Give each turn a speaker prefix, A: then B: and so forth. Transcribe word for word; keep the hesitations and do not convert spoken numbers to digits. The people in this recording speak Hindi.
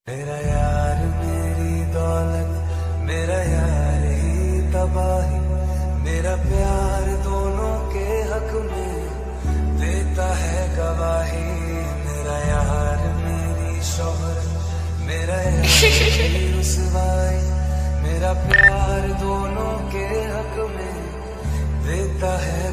A: मेरा यार मेरी दौलत, मेरा यार ही तबाही, मेरा प्यार दोनों के हक में देता है गवाही। मेरा यार मेरी शोहरत, मेरा यार मेरी रुसवाई, मेरा प्यार दोनों के हक में देता है